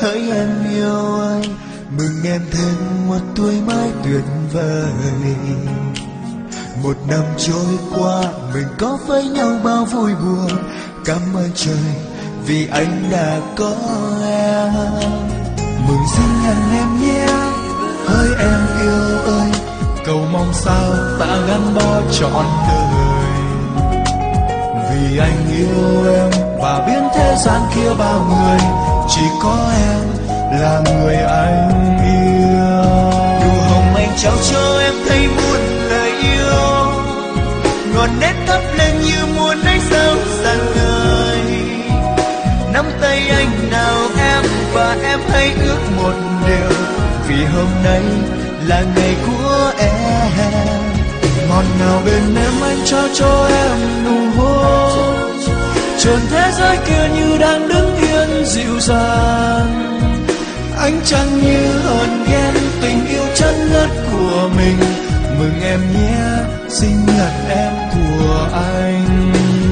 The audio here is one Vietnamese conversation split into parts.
hỡi em yêu ơi, mừng em thêm một tuổi mới tuyệt vời. Một năm trôi qua mình có với nhau bao vui buồn. Cảm ơn trời vì anh đã có em. Mừng sinh nhật em nhé, hỡi em yêu ơi, cầu mong sao ta gắn bó trọn đời. Vì anh yêu em và biến thế gian kia bao người, chỉ có em là người anh yêu. Nụ hồng anh trao cho em thấy muôn lời yêu, ngọn nét thắp lên như muôn ánh sao rạng ngời. Nắm tay anh nào em, và em hãy ước một điều, vì hôm nay là ngày của em. Ngọt ngào bên em anh trao cho em nụ hôn, chốn thế giới kia như đang đứng yên dịu dàng. Anh chẳng như hờn ghen tình yêu chân ngất của mình. Mừng em nhé, sinh nhật em của anh.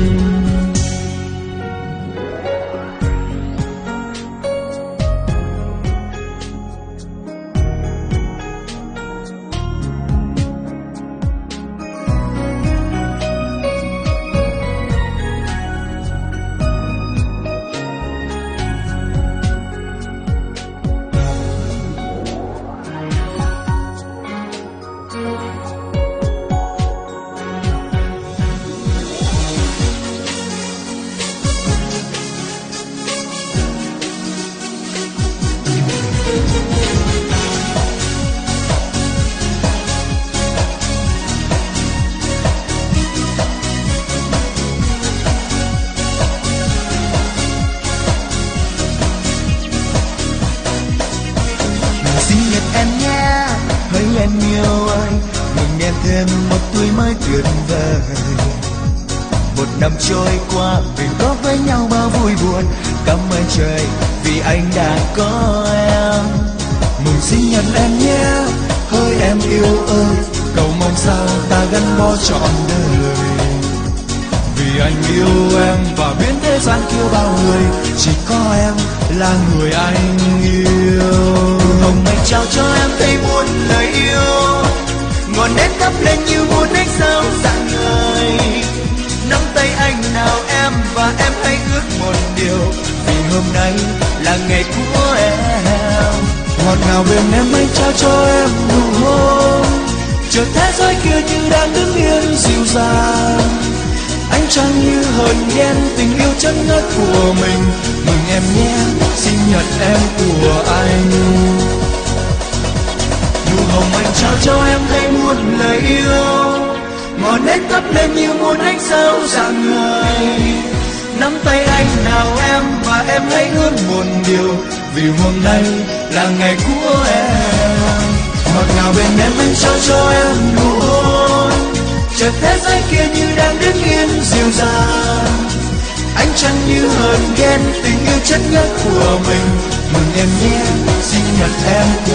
Em yêu ơi, mừng em thêm một tuổi mới tuyệt vời. Một năm trôi qua mình có với nhau bao vui buồn. Cảm ơn trời vì anh đã có em. Mừng sinh nhật em nhé, hỡi em yêu ơi, cầu mong sao ta gắn bó trọn đời. Vì anh yêu em và biến thế gian kia bao người, chỉ có em là người anh yêu. Hồng anh trao cho em thấy muôn lời yêu, ngọn nét thắp lên như muôn ánh sao rạng ngời. Nắm tay anh nào em, và em hãy ước một điều, vì hôm nay là ngày của em. Ngọt ngào bên em anh trao cho em nụ hôn, chợt thế giới kia như đang đứng yên dịu dàng. Anh chẳng như hờn ghen tình yêu chân ngất của mình. Mừng em nhé, sinh nhật em của anh. Nụ hồng anh trao cho em thấy muôn lời yêu, ngọn nét thắp lên như muôn ánh sao rạng ngời. Nắm tay anh nào em, và em hãy ước một điều, vì hôm nay là ngày của em. Ngọt ngào bên em anh trao cho em nụ hôn, chợt thế giới kia như đang đứng yên dịu dàng. Anh chẳng như hờn ghen tình yêu chất nhất của mình. Mừng em nhé, sinh nhật em của